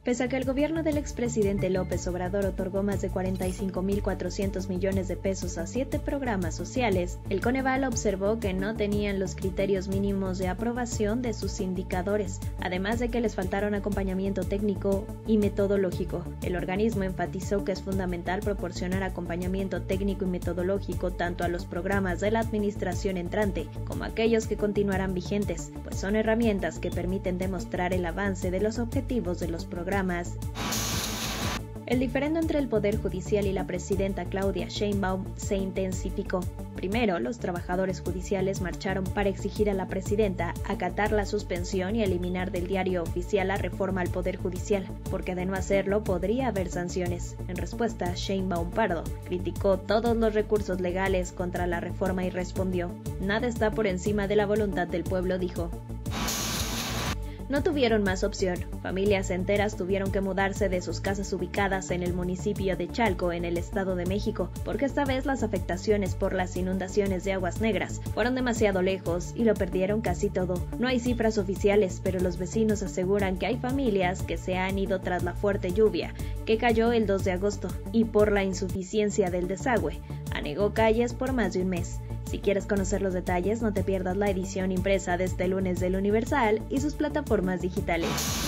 Pese a que el gobierno del expresidente López Obrador otorgó más de 45.400 millones de pesos a 7 programas sociales, el Coneval observó que no tenían los criterios mínimos de aprobación de sus indicadores, además de que les faltaron acompañamiento técnico y metodológico. El organismo enfatizó que es fundamental proporcionar acompañamiento técnico y metodológico tanto a los programas de la administración entrante como a aquellos que continuarán vigentes, pues son herramientas que permiten demostrar el avance de los objetivos de los programas. El diferendo entre el Poder Judicial y la presidenta Claudia Sheinbaum se intensificó. Primero, los trabajadores judiciales marcharon para exigir a la presidenta acatar la suspensión y eliminar del diario oficial la reforma al Poder Judicial, porque de no hacerlo podría haber sanciones. En respuesta, Sheinbaum Pardo criticó todos los recursos legales contra la reforma y respondió: "Nada está por encima de la voluntad del pueblo", dijo. No tuvieron más opción. Familias enteras tuvieron que mudarse de sus casas ubicadas en el municipio de Chalco, en el Estado de México, porque esta vez las afectaciones por las inundaciones de Aguas Negras fueron demasiado lejos y lo perdieron casi todo. No hay cifras oficiales, pero los vecinos aseguran que hay familias que se han ido tras la fuerte lluvia que cayó el 2 de agosto y por la insuficiencia del desagüe. Anegó calles por más de un mes. Si quieres conocer los detalles, no te pierdas la edición impresa de este lunes del Universal y sus plataformas digitales.